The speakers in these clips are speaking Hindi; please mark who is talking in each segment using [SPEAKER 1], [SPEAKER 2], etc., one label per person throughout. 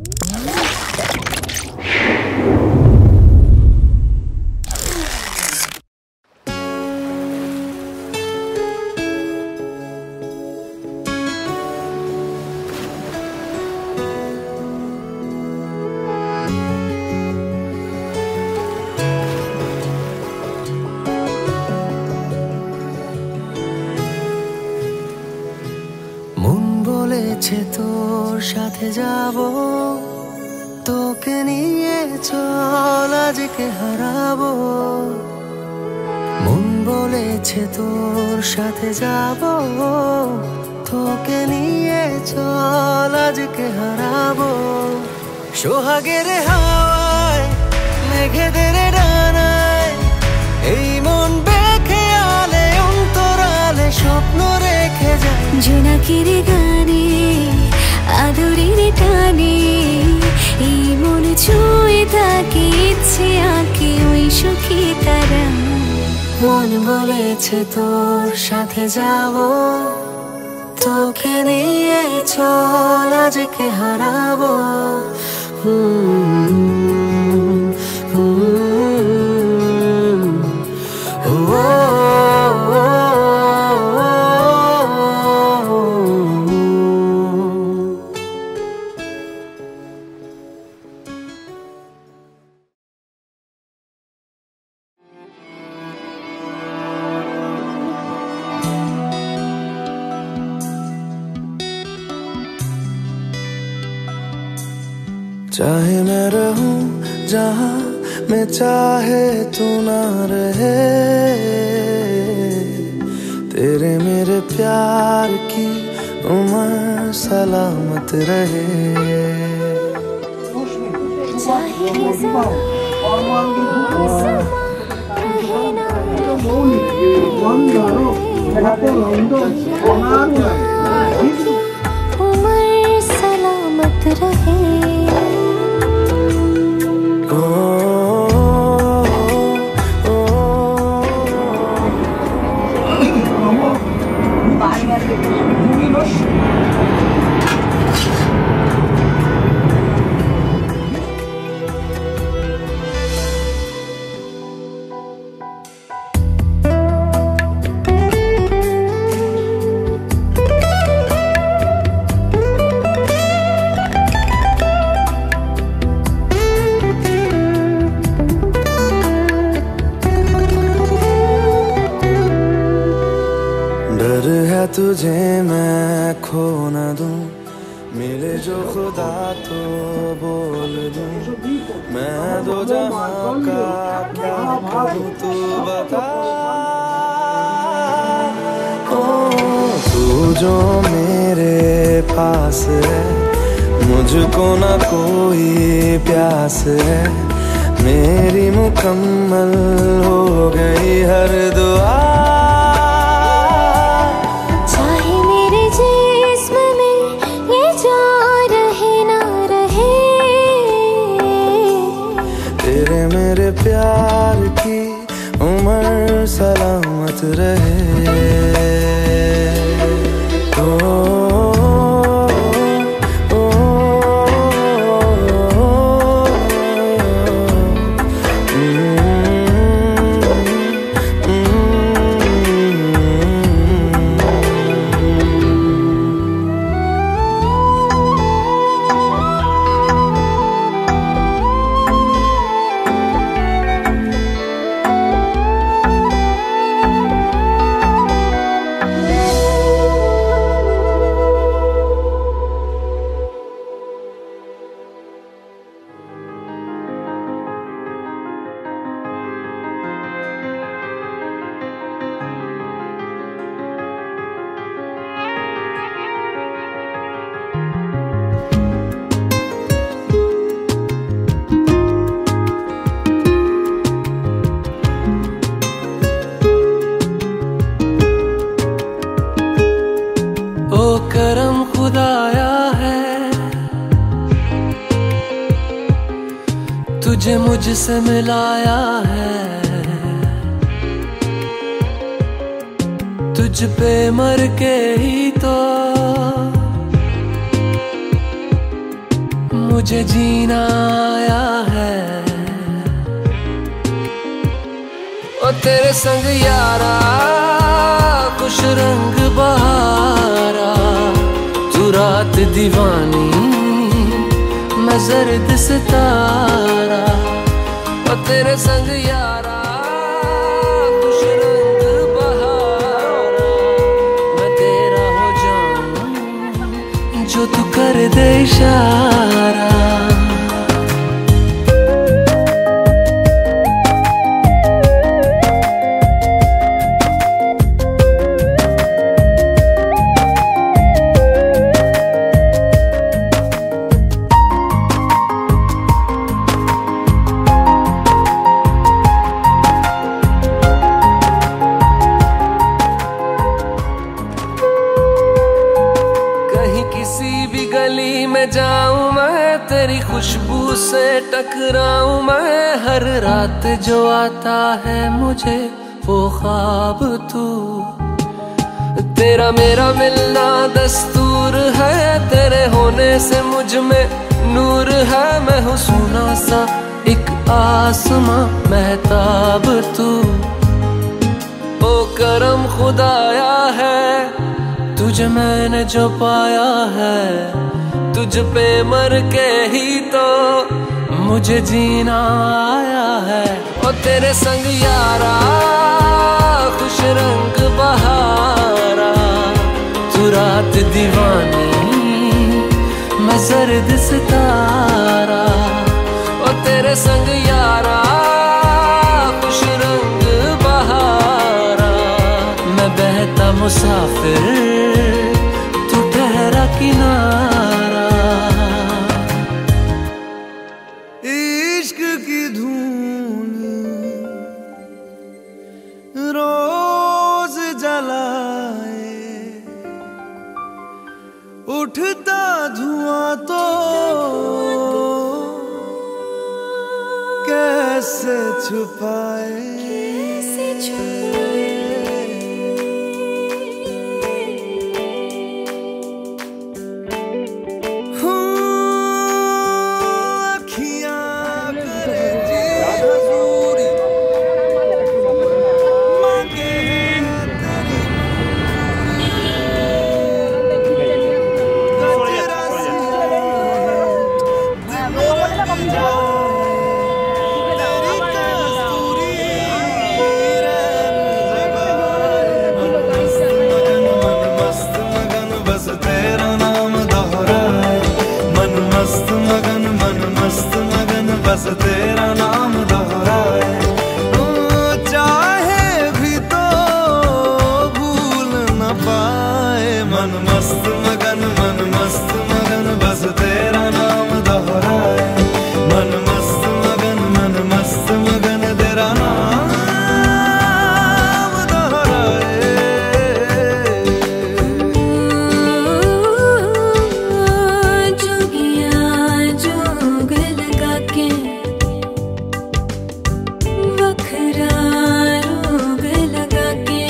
[SPEAKER 1] তোর সাথে যাব, তোকে নিয়ে চল আজকে হারাবো। মন বলেছে তোর সাথে যাব, তোকে নিয়ে চল আজকে হারাবো। সোহাগের হাওয়ায় মেঘেদের ডানায় এই মন বেখেয়ালে অন্তরালে স্বপ্ন রেখে যায়।
[SPEAKER 2] জোনাকির গানে আদরের টানে এই মন ছুঁয়ে থাকে, ইচ্ছে আঁকে ওই সুখী তারা।
[SPEAKER 1] মন বলেছে তোর সাথে যাব, তোকে নিয়ে চল আজকে হারাবো।
[SPEAKER 3] चाहे मैं रहूं जहां मैं चाहे तू ना रहे, तेरे मेरे प्यार की उम्र सलामत रहे।
[SPEAKER 2] उम्र सलामत रहे।
[SPEAKER 3] डर है तुझे मैं खो न दूं, मिले जो खुदा तो बोल दूं। मैं दो जहां का क्या करूं तू बता। ओ तू जो मेरे पास है, मुझको ना कोई प्यास है। मेरी मुकम्मल हो गई हर दुआ।
[SPEAKER 1] मेरे प्यार की उम्र सलामत रहे। करम खुदाया है तुझे मुझसे मिलाया है। तुझ पे मर के ही तो मुझे जीना आया है। ओ तेरे संग यारा खुश रंग बहारा, तू रात दीवानी मैं जर्द सितारा। ओ तेरे संग यारा खुश रंग बहारा, मैं तेरा हो जाऊं जो तू कर दे इशारा। किसी भी गली में जाऊं मैं, तेरी खुशबू से टकराऊं मैं। हर रात जो आता है मुझे वो ख्वाब तू, तेरा मेरा मिलना दस्तूर है। तेरे होने से मुझ में नूर है, मैं हूँ सोना सा एक आसमां महताब तू। ओ करम खुदाया है तुझे मैंने जो पाया है, तुझ पे मर के ही तो मुझे जीना आया है। ओ तेरे संग यारा खुश रंग बहारा, तू रात दीवानी मैं जर्द सितारा। ओ तेरे संग यारा खुश रंग बहारा, मैं बहता मुसाफिर तू ठहरा किनारा।
[SPEAKER 3] इश्क की धून रोज जलाए, उठता धुआं तो कैसे छुपाए। बस तेरा नाम दोहराए, चाहे भी तो भूल न पाए। मन मस्त मगन बस तेरा नाम दोहराए। मन मस्त मगन तेरा नाम दोहराए।
[SPEAKER 2] जोगिया जोग लगा के वखरा रोग लगा के,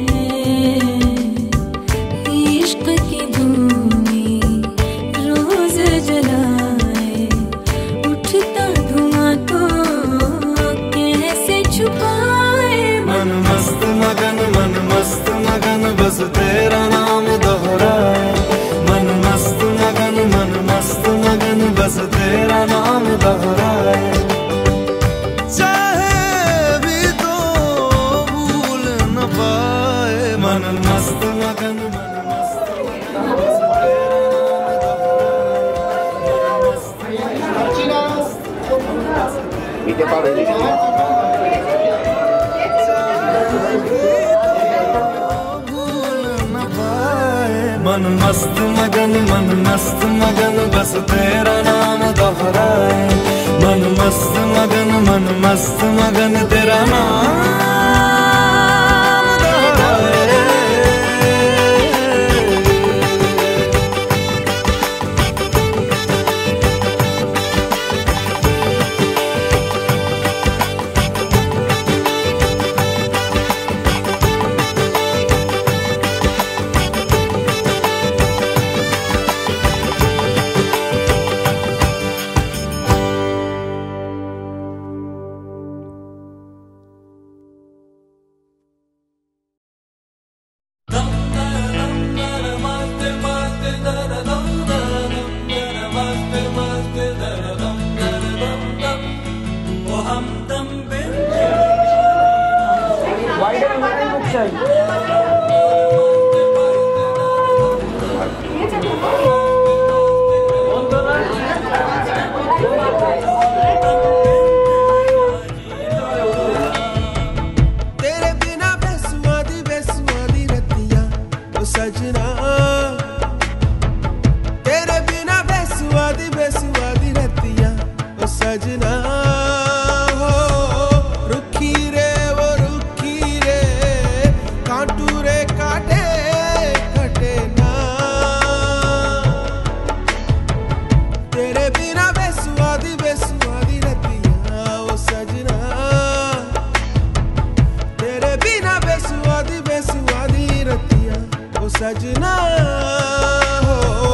[SPEAKER 2] इश्क की धूनी रोज जलाए, उठता धुआं तो कैसे छुपाए।
[SPEAKER 3] मन मस्त मगन बस तेरा नाम दोहराए। मन मस्त मगन बस तेरा नाम दोहराए। चाहे भी तो भूल न पाए। मन मस्त मगन बस तेरा नाम दोहराए। मन मस्त मगन बस तेरा नाम दोहराए। मन मस्त मगन तेरा नाम दोहराए। तेरे बिना बेसुआदी रतियां ओ सजना, तेरे बिना बेसुआदी रतियां ओ सजना, हो रुखी रे वो रुखी रे कांटू रे काटे कटे ना, तेरे बिना बेसुआदी रतियां ओ सजना, तेरे बिना बेसुआदी रतियां ओ सजना, हो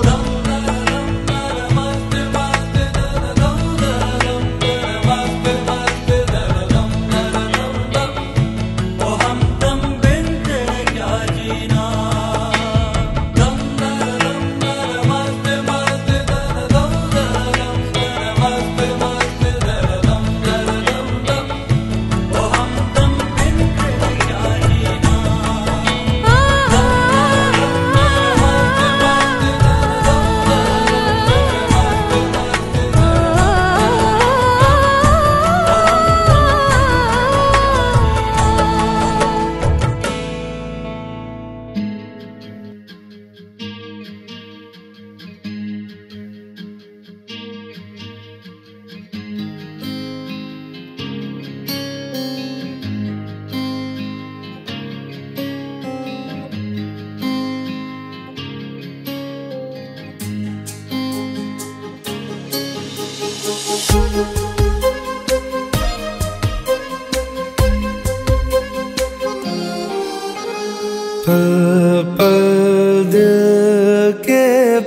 [SPEAKER 3] पल पल दिल के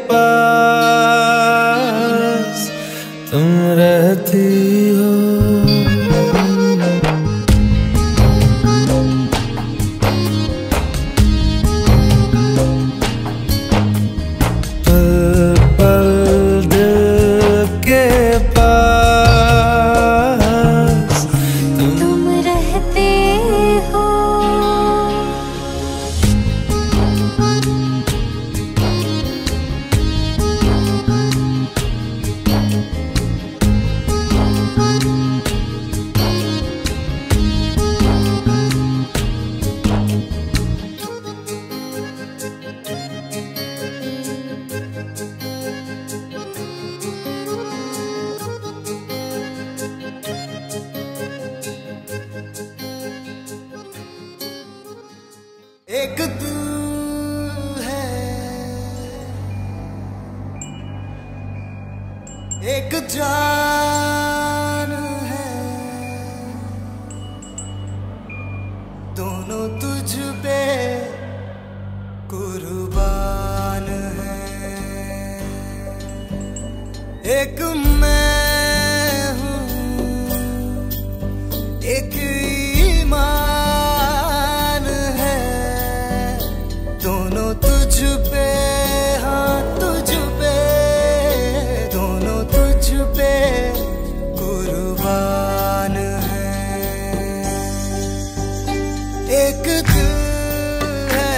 [SPEAKER 3] पास तुम रहती हो, पल पल दिल के पास
[SPEAKER 2] तुम रहते हो।
[SPEAKER 3] एक तू है, एक जान है, दोनों तुझ पे कुर्बान है, एक मैं हूँ, एक ईमान है, दोनों तुझ पे, हाँ तुझ पे, दोनों तुझ पे कुर्बान है, एक दिल है,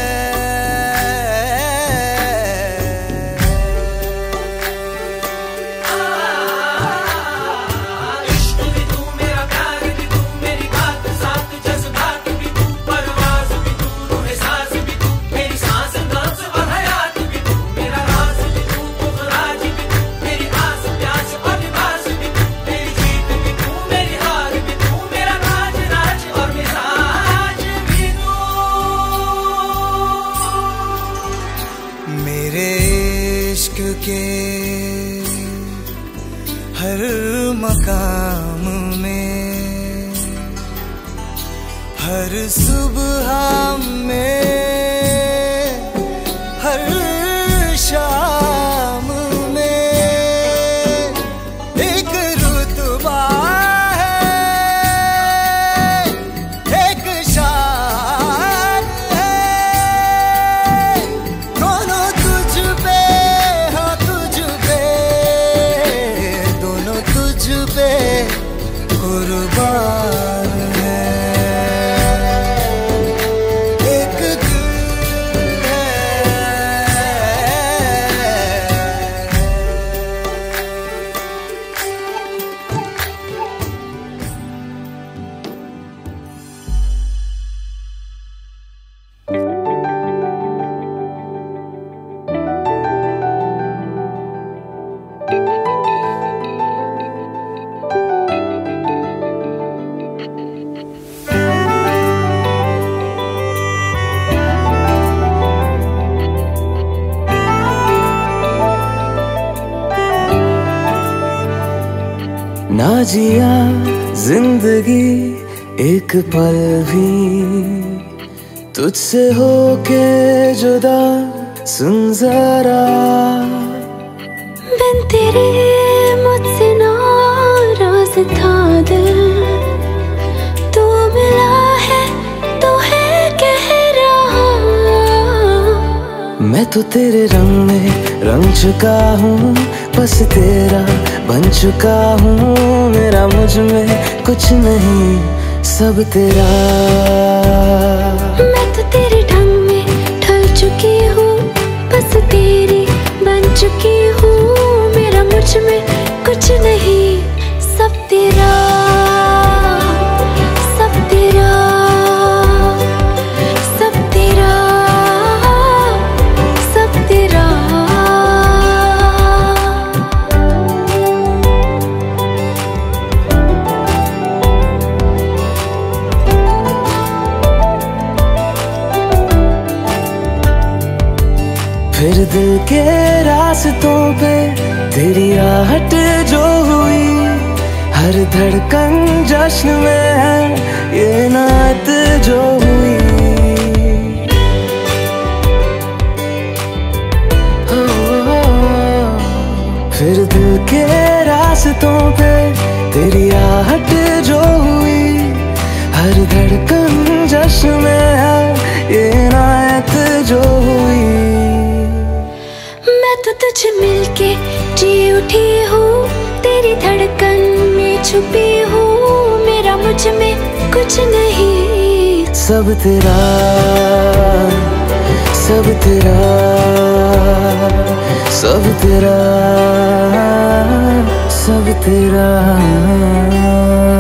[SPEAKER 1] इश्क भी तू मेरा प्यार भी तू मेरी बात साथ जज्बात भी तू परवाज़ भी तू रूह सांस भी तू मेरी सांस नास और हयात भी तू मेरा राज भी तू पुखराज भी तू मेरी आस प्यास और लिबास भी तू मेरी जीत भी तू मेरी हार भी तू मेरा राज और मिजाज भी तू।
[SPEAKER 3] मेरे इश्क के हर मकाम में, हर सुबह में, हर शाम में एक रुतबा है, एक शान है, दोनों तुझ पे, हाँ तुझ पे, दोनों तुझ पे कुर्बान है, ना जिया जिंदगी एक पल भी तुझसे होके जुदा, सुन जरा
[SPEAKER 2] बिन तेरे मुझसे नाराज था दिल, तू मिला है तो है कह रहा।
[SPEAKER 3] मैं तो तेरे रंग में रंग चुका हूँ, बस तेरा बन चुका हूँ। मेरा मुझ में कुछ नहीं, सब तेरा।
[SPEAKER 2] मैं तो तेरे ढंग में ढल चुकी हूँ, बस तेरी बन चुकी हूँ। मेरा मुझ में कुछ नहीं, सब तेरा, सब तेरा, सब तेरा, सब तेरा।
[SPEAKER 3] फिर दिल के रास्तों पे तेरी आहट जो हुई, हर धड़कन जश्न में है ये नात जो हुई। फिर दिल के रास्तों पे तेरी आहट जो हुई, हर धड़कन जश्न में है ये नात जो हुई।
[SPEAKER 2] मैं तो तुझे मिलके जी उठी हूँ, तेरी धड़कन में छुपी हूँ। मेरा मुझ में कुछ नहीं,
[SPEAKER 3] सब तेरा, सब तेरा, सब तेरा, सब तेरा।